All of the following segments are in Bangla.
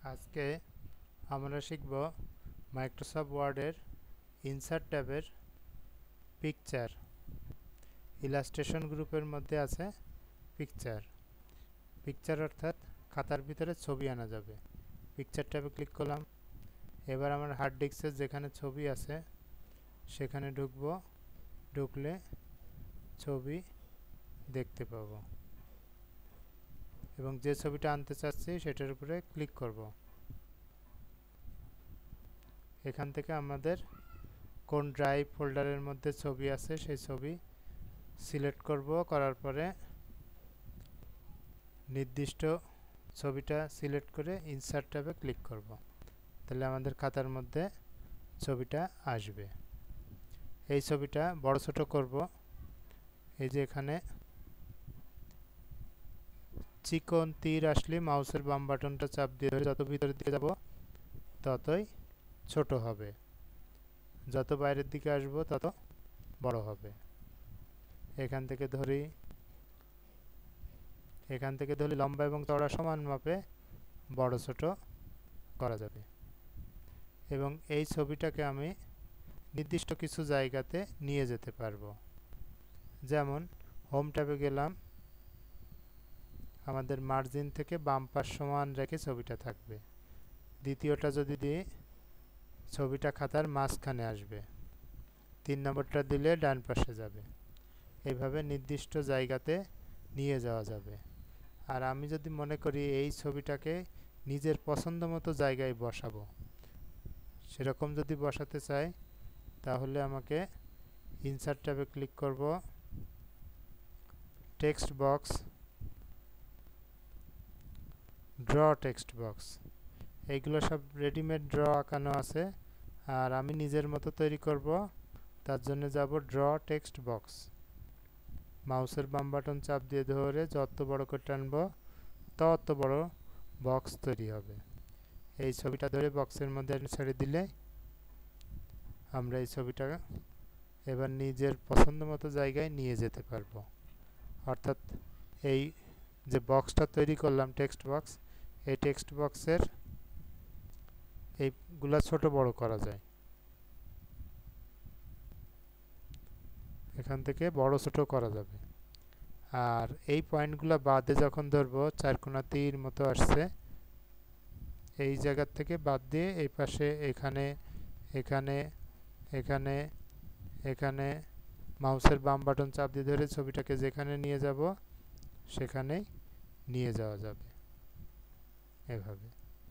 আজকে আমরা শিখব মাইক্রোসফট ওয়ার্ডের ইনসার্ট ট্যাবের পিকচার। ইলাস্ট্রেশন গ্রুপের মধ্যে আছে পিকচার অর্থাৎ খাতার ভিতরে ছবি আনা যাবে। পিকচার ট্যাবে ক্লিক করলাম। এবার আমার হার্ড ডিস্কের যেখানে ছবি আছে সেখানে ঢুকলে ছবি দেখতে পাবো এবং যে ছবিটা আনতে চাচ্ছি সেটার উপরে ক্লিক করব। এখান থেকে আমাদের কোন ড্রাইভ ফোল্ডারের মধ্যে ছবি আছে সেই ছবি সিলেক্ট করব। করার পরে নির্দিষ্ট ছবিটা সিলেক্ট করে ইনসার্ট ট্যাবে ক্লিক করব। তাহলে আমাদের খাতার মধ্যে ছবিটা আসবে। এই ছবিটা বড় ছোট করব। এই যে এখানে চিকন তীর আসলে মাউসের বাম বাটনটা চাপ দিয়ে ধরে যত ভিতরের দিকে যাব ততই ছোট হবে, যত বাইরের দিকে আসব তত বড় হবে। এখান থেকে ধরি লম্বা এবং চওড়া সমান মাপে বড় ছোট করা যাবে। এবং এই ছবিটাকে আমি নির্দিষ্ট কিছু জায়গাতে নিয়ে যেতে পারবো। যেমন হোম ট্যাবে গেলাম, আমাদের মার্জিন থেকে বাম পাশ সমান রেখে ছবিটা থাকবে। দ্বিতীয়টা যদি দিই ছবিটা খাতার মাঝখানে আসবে। 3 নম্বরটা দিলে ডান পাশে যাবে। এইভাবে নির্দিষ্ট জায়গাতে নিয়ে যাওয়া যাবে। আর আমি যদি মনে করি এই ছবিটাকে নিজের পছন্দ মতো জায়গায় বসাবো, সেরকম যদি বসাতে চাই তাহলে আমাকে ইনসার্ট ট্যাবে ক্লিক করব। Text box, draw text box, এইগুলো সব রেডিমেড ড্র আঁকানো আছে, আর আমি নিজের মতো তৈরি করব। তার জন্য যাব ড্র টেক্সট বক্স। মাউসের বাম বাটন চাপ দিয়ে ধরে যত বড় করে টানব তত বড় বক্স তৈরি হবে। এই ছবিটা ধরে বক্সের মধ্যে ছেড়ে দিলে আমরা এই ছবিটা এবার নিজের পছন্দ মতো জায়গায় নিয়ে যেতে পারবো। অর্থাৎ এই যে বক্সটা তৈরি করলাম টেক্সট বক্স, এই টেক্সট বক্সের এইগুলা ছোট বড় করা যায়। এখান থেকে বড় ছোট করা যাবে। আর এই পয়েন্টগুলো বাদে যখন ধরবো, চারকোনা তীর মতো আসছে, এই জায়গার থেকে বাদ দিয়ে এই পাশে এখানে এখানে এখানে এখানে মাউসের বাম বাটন চাপ দিয়ে ধরে ছবিটাকে যেখানে নিয়ে যাব সেখানেই নিয়ে যাওয়া যাবে। এভাবে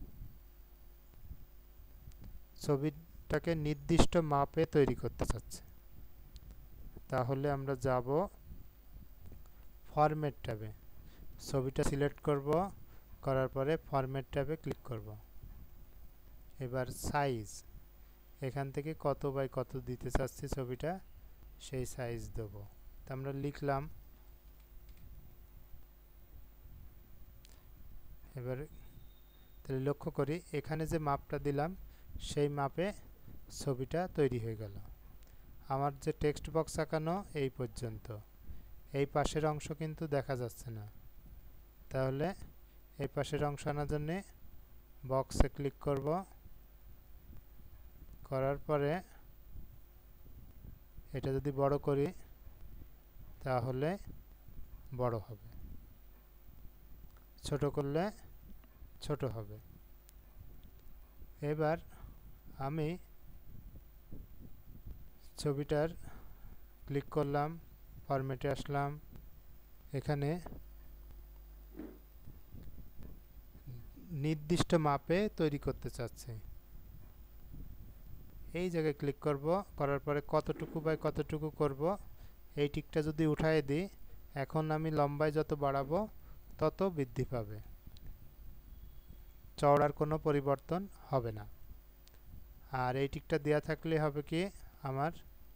ছবিটাকে নির্দিষ্ট মাপে তৈরি করতে চাচ্ছে, তাহলে আমরা যাব ফরম্যাট ট্যাবে। ছবিটা সিলেক্ট করব, করার পরে ফরম্যাট ট্যাবে ক্লিক করব। এবার সাইজ, এখান থেকে কত বাই কত দিতে চাচ্ছি ছবিটা, সেই সাইজ দেব। তা আমরা লিখলাম। এবার তাহলে লক্ষ্য করি এখানে যে মাপটা দিলাম সেই মাপে ছবিটা তৈরি হয়ে গেল। আমার যে টেক্সট বক্স আঁকানো এই পর্যন্ত, এই পাশের অংশ কিন্তু দেখা যাচ্ছে না। তাহলে এই পাশের অংশ আনার জন্য বক্সে ক্লিক করব। করার পরে এটা যদি বড় করি তাহলে বড় হবে, ছোট করলে ছোট হবে। এবার আমি ছবিটার ক্লিক করলাম, ফরম্যাটে আসলাম, এখানে নির্দিষ্ট মাপে তৈরি করতে চাচ্ছি। এই জায়গায় ক্লিক করব, করার পরে কতটুকু বাই কতটুকু করব এই টিকটা যদি উঠায় দিই, এখন আমি লম্বায় যত বাড়াবো তত বৃদ্ধি পাবে, চওড়ার কোনো পরিবর্তন হবে না। আর এই টিকটা দেওয়া থাকলে হবে কি, আমার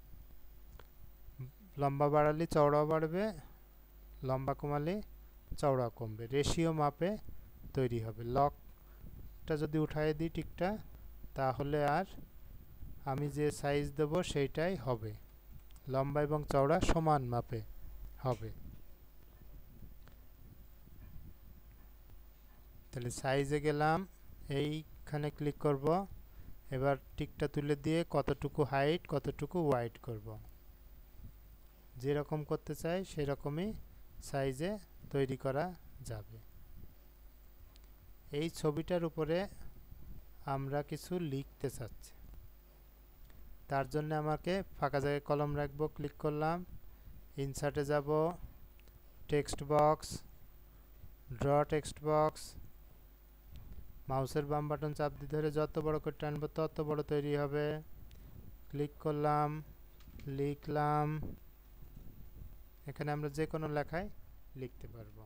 লম্বা বাড়ালে চওড়াও বাড়বে, লম্বা কমালে চওড়া কমবে, রেশিও মাপে তৈরি হবে। লকটা যদি উঠায় দিই টিকটা, তাহলে আর আমি যে সাইজ দেব সেইটাই হবে, লম্বা এবং চওড়া সমান মাপে হবে। তাহলে সাইজে গেলাম, এইখানে ক্লিক করব। এবার টিকটা তুলে দিয়ে কতটুকু হাইট কতটুকু ওয়াইড করব, যেরকম করতে চাই সেরকমই সাইজে তৈরি করা যাবে। এই ছবিটার উপরে আমরা কিছু লিখতে চাচ্ছি, তার জন্য আমাকে ফাঁকা জায়গায় কলম রাখবো, ক্লিক করলাম, ইনসার্টে যাব, text box, draw text box, মাউসের বাম বাটন চাপ দিয়ে ধরে যত বড় করে টানবো তত বড় তৈরি হবে। ক্লিক করলাম, লিখলাম, এখানে আমরা যে কোনো লেখায় লিখতে পারবো।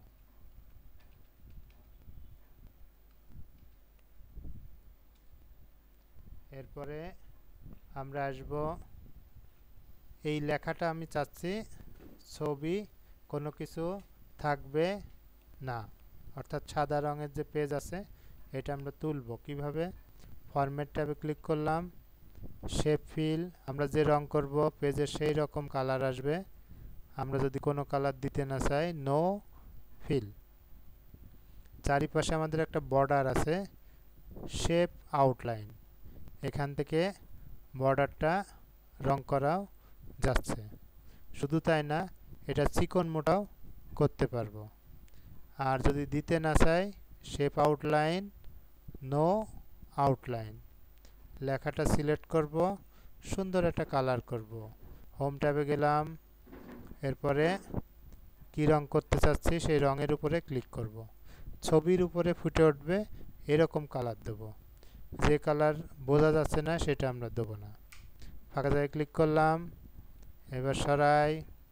এরপরে আমরা আসব, এই লেখাটা আমি চাচ্ছি ছবি কোনো কিছু থাকবে না, অর্থাৎ সাদা রঙের যে পেজ আছে এটা আমরা তুলব কিভাবে। ফরম্যাট ট্যাবে ক্লিক করলাম, শেপ ফিল, আমরা যে রং করব পেজের সেই রকম কালার আসবে। আমরা যদি কোনো কালার দিতে না চাই, নো ফিল। চারিপাশে আমাদের একটা বর্ডার আছে, শেপ আউটলাইন, এখান থেকে বর্ডারটা রং করাও যাচ্ছে। শুধু তাই না, এটা চিকন মোটাও করতে পারবো। আর যদি দিতে না চাই, শেপ আউটলাইন, নো আউটলাইন, লেখাটা সিলেক্ট করব, সুন্দর একটা কালার করব। হোম ট্যাবে গেলাম, এরপরে কি রং করতে চাচ্ছি সেই রঙের উপরে ক্লিক করব। ছবির উপরে ফুটে উঠবে এরকম কালার দেব, যে কালার বোঝা যাচ্ছে না সেটা আমরা দেব না। ফাঁকা জায়গায় ক্লিক করলাম, এবার সরাই,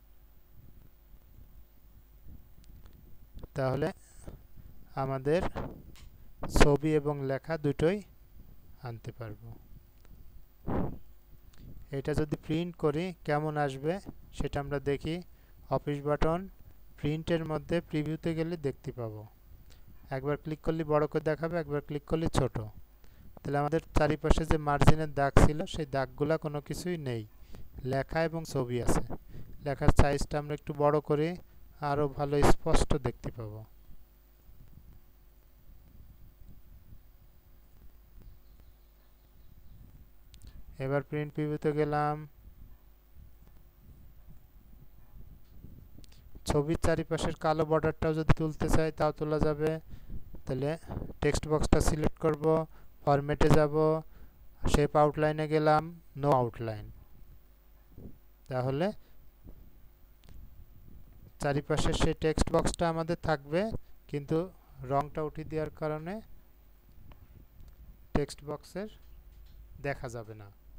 তাহলে আমাদের ছবি এবং লেখা দুটোই আনতে পারবো। এটা যদি প্রিন্ট করি কেমন আসবে সেটা আমরা দেখি। অফিস বাটন, প্রিন্টের মধ্যে প্রিভিউতে গেলে দেখতে পাবো। একবার ক্লিক করলে বড় করে দেখাবে, একবার ক্লিক করলে ছোট। তাহলে আমাদের চারিপাশে যে মার্জিনের দাগ ছিল সেই দাগগুলা কোনো কিছুই নেই, লেখা এবং ছবি আছে। লেখার সাইজটা আমরা একটু বড় করি, আরও ভালো স্পষ্ট দেখতে পাবো। এবার প্রিন্ট প্রিভিউতে গেলাম, ছবির চারিপাশের কালো বর্ডারটাও যদি তুলতে চাই তাও তোলা যাবে। তাহলে টেক্সট বক্সটা সিলেক্ট করব, ফরম্যাটে যাব, শেপ আউটলাইনে গেলাম, নো আউটলাইন, তাহলে চারিপাশের সেই টেক্সট বক্সটা আমাদের থাকবে, কিন্তু রংটা উঠিয়ে দেওয়ার কারণে টেক্সট বক্সের দেখা যাবে না।